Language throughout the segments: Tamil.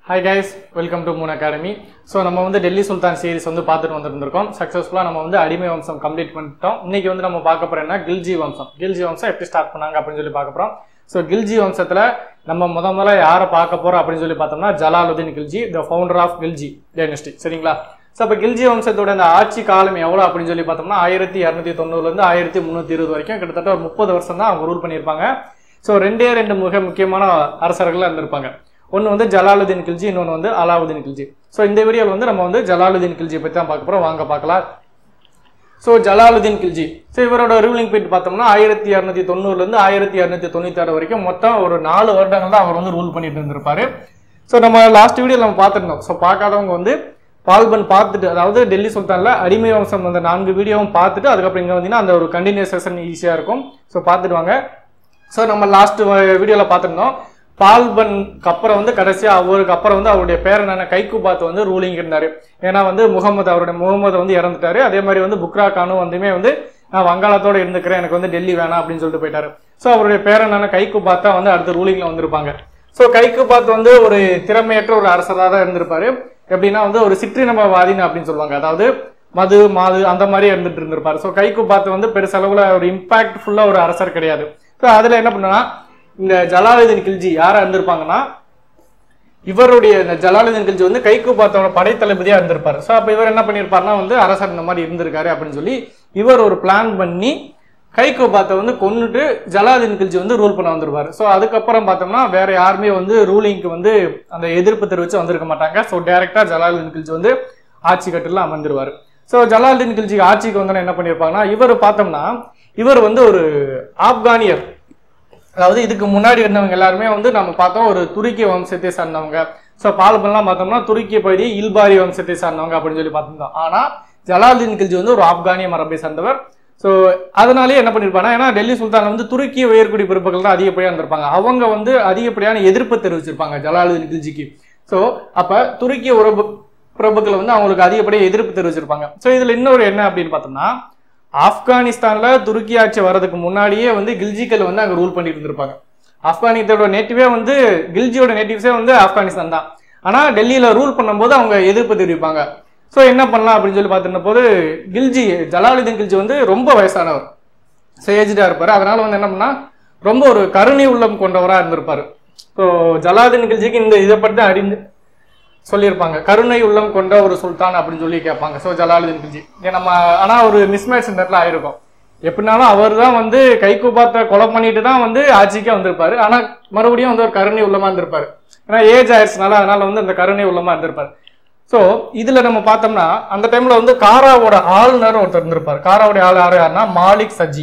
Hi guys, welcome to Moon Academy. So நம்ம வந்து டெல்லி சுல்தான் சீரிஸ் வந்து பார்த்துட்டு வந்திருக்கோம். சக்சஸ்ஃபுல்லா நம்ம வந்து அடிமை வம்சம் கம்ப்ளீட் பண்ணிட்டோம். இன்னைக்கு வந்து நம்ம பார்க்க போறோம்னா கில்ஜி வம்சம். கில்ஜி வம்சம் எப்படி ஸ்டார்ட் பண்ணாங்க அப்படின்னு சொல்லி பார்க்க போறோம். ஸோ கில்ஜி வம்சத்துல நம்ம முதல்ல யாரை பார்க்க போறோம் அப்படின்னு சொல்லி பார்த்தோம்னா Jalaluddin Khilji, the founder of Khilji dynasty. சரிங்களா? ஸோ அப்போ கில்ஜி வம்சத்தோட அந்த ஆட்சி காலம் எவ்வளோ அப்படின்னு சொல்லி பார்த்தோம்னா 1290 1320 வரைக்கும் கிட்டத்தட்ட ஒரு 30 வருஷம் தான் அவங்க ரூல் பண்ணியிருப்பாங்க. ஸோ ரெண்டு மிக முக்கியமான அரசர்கள் இருந்திருப்பாங்க. ஒன்று வந்து ஜலாலுதீன் கில்ஜி, இன்னொன்று வந்து அலாவுதீன் கில்ஜி. ஸோ இந்த வீடியோவில் வந்து நம்ம வந்து ஜலாலுதீன் கில்ஜியை பற்றி தான் பார்க்க போகிறோம். வாங்க பார்க்கலாம். ஸோ ஜலாலுதீன் கில்ஜி, ஸோ இவரோட ரூலிங் பீரியட் பார்த்தோம்னா 1290 1296 வரைக்கும் மொத்தம் ஒரு 4 வருடங்கள் தான் அவர் வந்து ரூல் பண்ணிட்டு இருந்திருப்பாரு. ஸோ நம்ம லாஸ்ட் வீடியோ நம்ம பார்த்துருந்தோம். ஸோ பார்க்காதவங்க வந்து பால்பன் பார்த்துட்டு, அதாவது டெல்லி சுல்தான்ல அடிமை வம்சம் அந்த 4 வீடியோவும் பார்த்துட்டு அதுக்கப்புறம் இங்கே வந்தீங்கன்னா அந்த ஒரு கண்டினியூஸ் செஷன் ஈஸியாக இருக்கும். ஸோ பார்த்துட்டு வாங்க. ஸோ நம்ம லாஸ்ட் வீடியோவில் பார்த்துருந்தோம். பால்பனுக்கு அப்புறம் வந்து கடைசியா அவருக்கு அப்புறம் வந்து அவருடைய பேரனான கைக்குபாத் வந்து ரூலிங் இருந்தாரு. ஏன்னா வந்து முகமது வந்து இறந்துட்டாரு. அதே மாதிரி வந்து புக்ரா கானும் வந்துமே வந்து நான் வங்காளத்தோட இருந்துக்கிறேன், எனக்கு வந்து டெல்லி வேணாம் அப்படின்னு சொல்லிட்டு போயிட்டாரு. ஸோ அவருடைய பேரனான கைக்குபாத் தான் வந்து அடுத்த ரூலிங்ல வந்திருப்பாங்க. ஸோ கைக்குபாத் வந்து ஒரு திறமையற்ற ஒரு அரசராக தான் இருந்திருப்பாரு. எப்படின்னா வந்து ஒரு சிற்றினமவாதின்னு அப்படின்னு சொல்லுவாங்க. அதாவது மாது அந்த மாதிரி இருந்துட்டு இருந்திருப்பாரு. ஸோ கைக்குபாத் வந்து பெருசளவுல ஒரு இம்பாக்ட் ஃபுல்லா ஒரு அரசர் கிடையாது. ஸோ அதுல என்ன பண்ணா, இந்த ஜலாலுதீன் கில்ஜி யாரா இருந்திருப்பாங்கன்னா, இவருடைய இந்த ஜலாலுதீன் கில்ஜி வந்து கைக்குபாத்தோட படைத்தளபதியா இருந்திருப்பாரு. ஸோ அப்ப இவர் என்ன பண்ணிருப்பாருன்னா வந்து அரசர் இந்த மாதிரி இருந்திருக்காரு அப்படின்னு சொல்லி இவர் ஒரு பிளான் பண்ணி கைக்குபாத்தை வந்து கொன்னுட்டு ஜலாலுதீன் கில்ஜி வந்து ரூல் பண்ண வந்திருப்பாரு. ஸோ அதுக்கப்புறம் பார்த்தோம்னா வேற யாருமே வந்து ரூலிங்க்கு வந்து அந்த எதிர்ப்பு தெரிவிச்சு வந்திருக்க மாட்டாங்க. ஸோ டைரக்டா ஜலாலுதீன் கில்ஜி வந்து ஆட்சி கட்டில அமர்ந்துருவாரு. ஸோ ஜலாலுதீன் கில்ஜி ஆட்சிக்கு வந்தோன்னா என்ன பண்ணிருப்பாங்கன்னா, இவர் பார்த்தோம்னா இவர் வந்து ஒரு ஆப்கானியர். அதாவது இதுக்கு முன்னாடி இருந்தவங்க எல்லாருமே வந்து நம்ம பார்த்தோம் ஒரு துருக்கிய வம்சத்தை சார்ந்தவங்க. ஸோ பால்பன்லாம் பார்த்தோம்னா துருக்கிய பகுதி இல்பாரி வம்சத்தை சார்ந்தவங்க அப்படின்னு சொல்லி பார்த்துருந்தோம். ஆனா ஜலாலுதீன் கில்ஜி வந்து ஒரு ஆப்கானிய மரபை சார்ந்தவர். ஸோ அதனாலேயே என்ன பண்ணிருப்பாங்க, ஏன்னா டெல்லி சுல்தான் வந்து துருக்கிய உயர்குடி பிறப்புகள் தான் அதிகப்படியா இருந்திருப்பாங்க. அவங்க வந்து அதிகப்படியான எதிர்ப்பு தெரிவிச்சிருப்பாங்க ஜலாலுதீன் கில்ஜிக்கு. ஸோ அப்ப துருக்கிய பிரபுக்கள் வந்து அவங்களுக்கு அதிகப்படியாக எதிர்ப்பு தெரிவிச்சிருப்பாங்க. ஸோ இதுல இன்னொரு என்ன அப்படின்னு பார்த்தோம்னா, ஆப்கானிஸ்தான்ல துருக்கி ஆட்சி வர்றதுக்கு முன்னாடியே வந்து கில்ஜிக்கள் வந்து அங்க ரூல் பண்ணிட்டு இருந்திருப்பாங்க. ஆப்கானிஸ்தானோட நேட்டிவே வந்து கில்ஜியோட நேட்டிவ்ஸே வந்து ஆப்கானிஸ்தான் தான். ஆனா டெல்லியில ரூல் பண்ணும்போது அவங்க எதிர்ப்பு தெரிவிப்பாங்க. ஸோ என்ன பண்ணலாம் அப்படின்னு சொல்லி பார்த்துருந்த போது ஜலாலுதீன் கில்ஜி வந்து ரொம்ப வயசானவர், ஏஜ்டா இருப்பாரு. அதனால வந்து என்ன பண்ணா ரொம்ப ஒரு கருணை உள்ளம் கொண்டவரா இருந்திருப்பாரு. ஸோ ஜலாலுதீன் கில்ஜிக்கு இந்த இதை பற்றி அறிந்து சொல்லியிருப்பாங்க, கருணை உள்ளம் கொண்ட ஒரு சுல்தான் அப்படின்னு சொல்லி கேட்பாங்க. ஸோ ஜலாலுதீன் கில்ஜி நம்ம ஆனா ஒரு மிஸ்மேட்ச் இந்த இடத்துல ஆயிருக்கும். எப்படினாலும் அவர் தான் வந்து கைக்குபாத்தை கொலை பண்ணிட்டு தான் வந்து ஆட்சிக்கே வந்திருப்பாரு. ஆனா மறுபடியும் வந்து ஒரு கருணை உள்ளமா இருந்திருப்பாரு. ஏன்னா ஏஜ் ஆயிடுச்சுனால அதனால வந்து அந்த கருணை உள்ளமா இருந்திருப்பாரு. ஸோ இதுல நம்ம பார்த்தோம்னா அந்த டைம்ல வந்து காராவோட ஆளுநர் ஒருத்தர் இருந்திருப்பாரு. காராவோட யாருன்னா மாலிக் சஜி.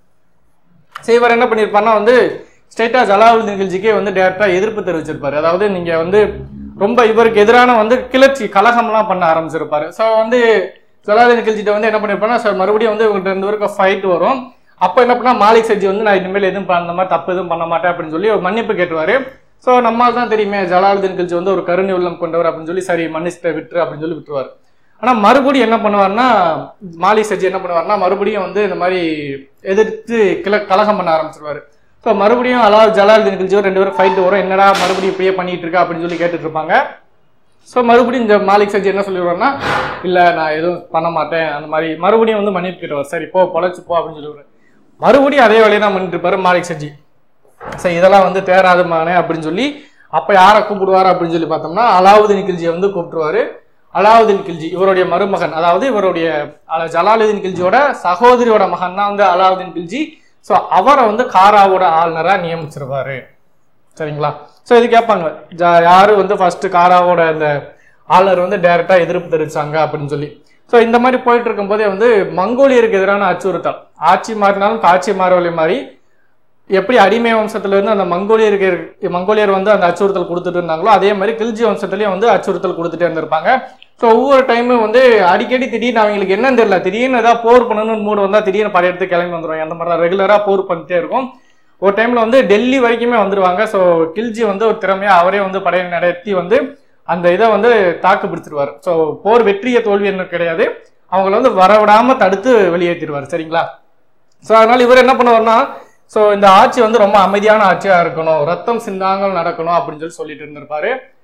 ஸோ இவர் என்ன பண்ணிருப்பாருன்னா வந்து ஸ்ட்ரெயிட்டா ஜலாலுதீன் கில்ஜிக்கே வந்து டைரக்டா எதிர்ப்பு தெரிவிச்சிருப்பாரு. அதாவது நீங்க வந்து ரொம்ப இவருக்கு எதிரான வந்து கிளர்ச்சி கலகம்லாம் பண்ண ஆரம்பிச்சிருப்பாரு. ஸோ வந்து ஜலாலுதீன் கில்ஜிட்ட வந்து என்ன பண்ணிருப்பாருன்னா, சார் மறுபடியும் வந்து இவங்க 2 பேருக்கு ஃபைட் வரும். அப்போ என்ன பண்ணா மாலிக் சஜி வந்து நான் இனிமேல் எதுவும் அந்த மாதிரி தப்பு எதுவும் பண்ண மாட்டேன் அப்படின்னு சொல்லி ஒரு மன்னிப்பு கேட்டுவாரு. ஸோ நம்மால் தான் தெரியுமே ஜலாலுதீன் கில்ஜி வந்து ஒரு கருணை உள்ளம் கொண்டவர் அப்படின்னு சொல்லி சரி மன்னிச்சிட்ட விட்டுரு அப்படின்னு சொல்லி விட்டுருவாரு. ஆனா மறுபடியும் என்ன பண்ணுவாருன்னா, மாலிக் சஜி என்ன பண்ணுவாருன்னா மறுபடியும் வந்து இந்த மாதிரி எதிர்த்து கலகம் பண்ண ஆரம்பிச்சிருவாரு. ஸோ மறுபடியும் ஜலாலுதீன் கில்ஜி 2 பேரும் ஃபைட் வரும். என்னடா மறுபடியும் இப்படியே பண்ணிட்டு இருக்கா அப்படின்னு சொல்லி கேட்டுட்டு இருப்பாங்க. ஸோ மறுபடியும் இந்த மாலிக் சஜி என்ன சொல்லிடுவாருன்னா, இல்லை நான் எதுவும் பண்ண மாட்டேன் அந்த மாதிரி மறுபடியும் வந்து மன்னிப்பு கேட்டுவார். சரி போ பொழைச்சு போ அப்படின்னு சொல்லிடுவாரு. மறுபடியும் அதே வேலையை தான் பண்ணிட்டு இருப்பாரு மாலிக் சஜி. சரி இதெல்லாம் வந்து தேராதுமானே அப்படின்னு சொல்லி அப்ப யாரை கூப்பிடுவாரு அப்படின்னு சொல்லி பார்த்தோம்னா அலாவுதீன் கில்ஜியை வந்து கூப்பிட்டுருவாரு. அலாவுதீன் கில்ஜி இவருடைய மருமகன், அதாவது இவருடைய ஜலாலுதீன் கில்ஜியோட சகோதரியோட மகன் தான் வந்து அலாவுதீன் கில்ஜி. ஸோ அவரை வந்து காராவோட ஆளுநரா நியமிச்சிருவாரு. சரிங்களா? ஸோ இது கேட்பாங்க, யாரு வந்து ஃபர்ஸ்ட் காராவோட அந்த ஆளுநர் வந்து டைரக்டா எதிர்ப்பு தெரிவிச்சாங்க அப்படின்னு சொல்லி. ஸோ இந்த மாதிரி போயிட்டு இருக்கும் போதே வந்து மங்கோலியருக்கு எதிரான அச்சுறுத்தல், ஆட்சி மாறினாலும் காட்சி மாறவழி மாதிரி எப்படி அடிமை வம்சத்துல இருந்து அந்த மங்கோலியர் வந்து அந்த அச்சுறுத்தல் கொடுத்துட்டு இருந்தாங்களோ அதே மாதிரி கில்ஜி வம்சத்துலயும் வந்து அச்சுறுத்தல் கொடுத்துட்டே இருந்திருப்பாங்க. ஸோ ஒவ்வொரு டைமும் வந்து அடிக்கடி திடீர்னு அவங்களுக்கு என்னன்னு தெரியல, திடீர்னு ஏதாவது போர் பண்ணணும்னு மூடு வந்தா திடீர்னு படையெடுத்து கிளம்பி வந்துடும். அந்த மாதிரி தான் ரெகுலரா போர் பண்ணிட்டே இருக்கும். ஒரு டைம்ல வந்து டெல்லி வரைக்குமே வந்துருவாங்க. ஸோ கில்ஜி வந்து ஒரு திறமையா அவரே வந்து படையை நடத்தி வந்து அந்த இதை வந்து தாக்கு பிடிச்சிருவாரு. ஸோ போர் வெற்றிய தோல்வி என்ன கிடையாது, அவங்கள வந்து வரவிடாம தடுத்து வெளியேற்றிடுவார். சரிங்களா? ஸோ அதனால இவர் என்ன பண்ணுவார்னா, ஸோ இந்த ஆட்சி வந்து ரொம்ப அமைதியான ஆட்சியா இருக்கணும், ரத்தம் சிந்தாங்கள் நடக்கணும் அப்படின்னு சொல்லிட்டு இருந்திருப்பாரு.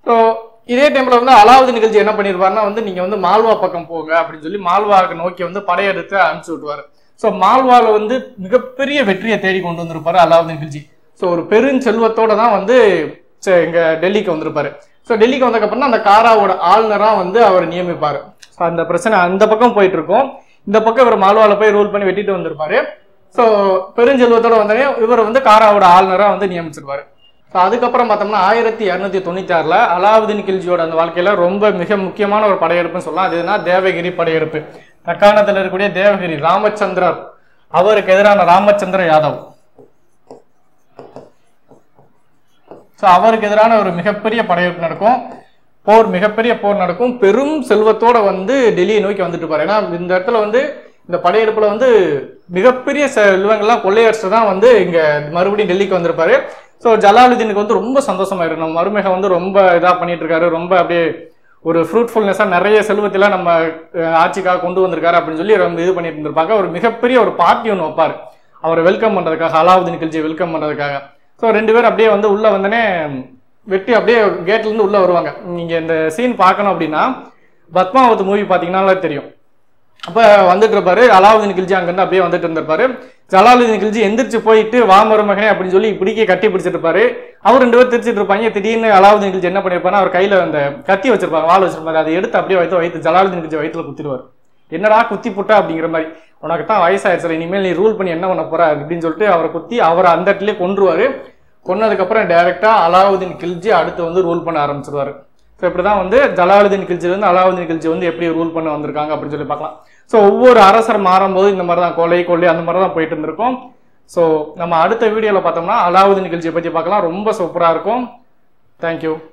ஸோ இதே டைம்ல வந்து அலாவுதீன் கில்ஜி என்ன பண்ணிருப்பாருன்னா வந்து நீங்க வந்து மால்வா பக்கம் போங்க அப்படின்னு சொல்லி மால்வாக்கு நோக்கி வந்து படையெடுத்து அனுப்பிச்சு விட்டுவாரு. ஸோ மால்வால வந்து மிகப்பெரிய வெற்றியை தேடி கொண்டு வந்திருப்பாரு அலாவுதீன் கில்ஜி. ஸோ ஒரு பெருஞ்செல்வத்தோட தான் வந்து இங்க டெல்லிக்கு வந்திருப்பாரு. ஸோ டெல்லிக்கு வந்ததுக்கப்புறம் அந்த காராவோட ஆளுநரா வந்து அவர் நியமிப்பாரு. ஸோ அந்த பிரச்சனை அந்த பக்கம் போயிட்டு இருக்கும். இந்த பக்கம் இவர் மால்வால போய் ரூல் பண்ணி வெட்டிட்டு வந்திருப்பாரு. ஸோ பெருஞ்செல்வத்தோட வந்தனே இவர் வந்து காராவோட ஆளுநரா வந்து நியமிச்சிருப்பாரு. ஸோ அதுக்கப்புறம் பார்த்தோம்னா 1296 அலாவுதீன் கில்ஜியோட அந்த வாழ்க்கையில ரொம்ப மிக முக்கியமான ஒரு படையெடுப்புன்னு சொல்லலாம். அது என்ன, தேவகிரி படையெடுப்பு. தக்காணத்தில் இருக்கக்கூடிய தேவகிரி ராமச்சந்திரர், அவருக்கு எதிரான ராமச்சந்திர யாதவ், ஸோ அவருக்கு எதிரான ஒரு மிகப்பெரிய படையெடுப்பு நடக்கும். மிகப்பெரிய போர் நடக்கும். பெரும் செல்வத்தோட வந்து டெல்லியை நோக்கி வந்துட்டு இருப்பாரு. ஏன்னா இந்த இடத்துல வந்து இந்த படையெடுப்புல வந்து மிகப்பெரிய செல்வங்கள்லாம் கொள்ளையடிச்சு தான் வந்து இங்க மறுபடியும் டெல்லிக்கு வந்திருப்பாரு. ஸோ ஜலாலுதீனுக்கு வந்து ரொம்ப சந்தோஷமாயிருக்கு. நம்ம மருமக வந்து ரொம்ப இதாக பண்ணிட்டு இருக்காரு, ரொம்ப அப்படியே ஒரு ஃப்ரூட்ஃபுல்னஸா நிறைய செல்வத்தெல்லாம் நம்ம ஆட்சிக்காக கொண்டு வந்திருக்காரு அப்படின்னு சொல்லி ரொம்ப இது பண்ணிட்டு இருந்திருப்பாங்க. ஒரு மிகப்பெரிய ஒரு பார்ட்டி ஒன்று வைப்பாரு அவரை வெல்கம் பண்றதுக்காக, அலாவுதீன் கில்ஜியை வெல்கம் பண்றதுக்காக. ஸோ 2 பேர் அப்படியே வந்து உள்ள வந்தனே வெட்டி அப்படியே கேட்ல இருந்து உள்ள வருவாங்க. நீங்க இந்த சீன் பார்க்கணும் அப்படின்னா பத்மாவத் மூவி பாத்தீங்கன்னா தெரியும். அப்ப வந்துட்டு இருப்பாரு அலாவுதீன் கில்ஜி, அங்கிருந்து அப்படியே வந்துட்டு இருந்திருப்பாரு. ஜலாலுதீன் கில்ஜி எந்திரிச்சு போயிட்டு வா மருமகனே அப்படின்னு சொல்லி இப்படிக்கே கட்டி பிடிச்சிட்டு இருப்பாரு. அவர் 2 பேர் திரிச்சிட்டு இருப்பாங்க. திடீர்னு அலாவுதீன் கில்ஜி என்ன பண்ணிருப்பாரு, அவர் கையில அந்த கத்தி வச்சிருப்பாரு, வாள் வச்சிருப்பாரு. அதை எடுத்து அப்படியே வைத்து ஜலாலுதீன் கில்ஜி வயிற்றுல குத்திடுவார். என்னடா குத்தி புட்டா அப்படிங்கிற மாதிரி, உனக்கு தான் வயசாயிருச்சு, இனிமேல் நீ ரூல் பண்ணி என்ன பண்ண போற அப்படின்னு சொல்லிட்டு அவரை குத்தி அவரை அந்த இடத்துலயே கொன்றுவாரு. கொன்னதுக்கு அப்புறம் டைரக்டா அலாவுதீன் கில்ஜி அடுத்து வந்து ரூல் பண்ண ஆரம்பிச்சிருவாரு. ஸோ இப்படிதான் வந்து ஜலாலுதீன் கில்ஜில இருந்து அலாவுதீன் கில்ஜி வந்து எப்படி ரூல் பண்ண வந்திருக்காங்க அப்படின்னு சொல்லி பார்க்கலாம். ஸோ ஒவ்வொரு அரசர் மாறும்போது இந்த மாதிரி தான் கொள்ளை அந்த மாதிரி தான் போயிட்டு இருந்திருக்கும். ஸோ நம்ம அடுத்த வீடியோவில் பார்த்தோம்னா அலாவுதீன் கில்ஜியை பற்றி பார்க்கலாம். ரொம்ப சூப்பராக இருக்கும். தேங்க்யூ.